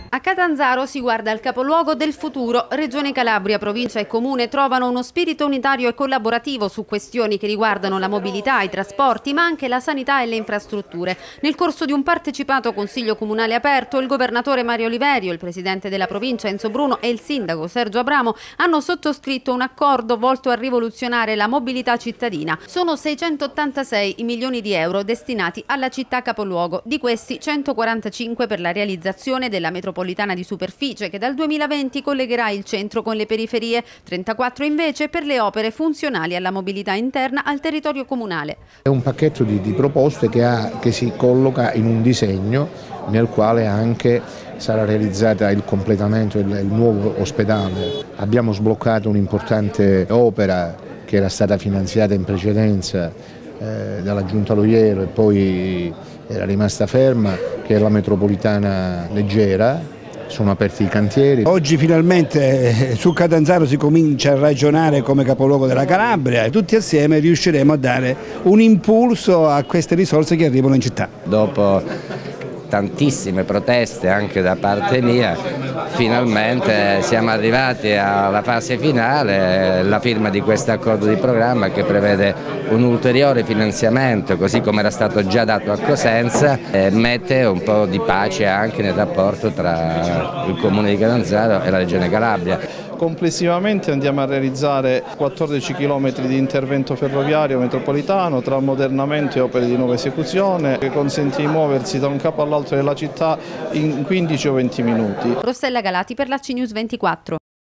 A Catanzaro si guarda al capoluogo del futuro. Regione Calabria, provincia e comune trovano uno spirito unitario e collaborativo su questioni che riguardano la mobilità, i trasporti, ma anche la sanità e le infrastrutture. Nel corso di un partecipato consiglio comunale aperto, il governatore Mario Oliverio, il presidente della provincia Enzo Bruno e il sindaco Sergio Abramo hanno sottoscritto un accordo volto a rivoluzionare la mobilità cittadina. Sono 686 i milioni di euro destinati alla città capoluogo, di questi 145 per la realizzazione della metropolitana di superficie che dal 2020 collegherà il centro con le periferie, 34 invece per le opere funzionali alla mobilità interna al territorio comunale. È un pacchetto di proposte che si colloca in un disegno nel quale anche sarà realizzata il completamento del nuovo ospedale. Abbiamo sbloccato un'importante opera che era stata finanziata in precedenza dalla Giunta Loiero e poi era rimasta ferma, che è la metropolitana leggera. Sono aperti i cantieri. Oggi finalmente su Catanzaro si comincia a ragionare come capoluogo della Calabria e tutti assieme riusciremo a dare un impulso a queste risorse che arrivano in città. Dopo tantissime proteste anche da parte mia, finalmente siamo arrivati alla fase finale, la firma di questo accordo di programma che prevede un ulteriore finanziamento, così come era stato già dato a Cosenza, e mette un po' di pace anche nel rapporto tra il comune di Catanzaro e la regione Calabria. Complessivamente andiamo a realizzare 14 km di intervento ferroviario metropolitano tra ammodernamento e opere di nuova esecuzione che consente di muoversi da un capo all'altro della città in 15 o 20 minuti. Rossella Galati per la CNews 24.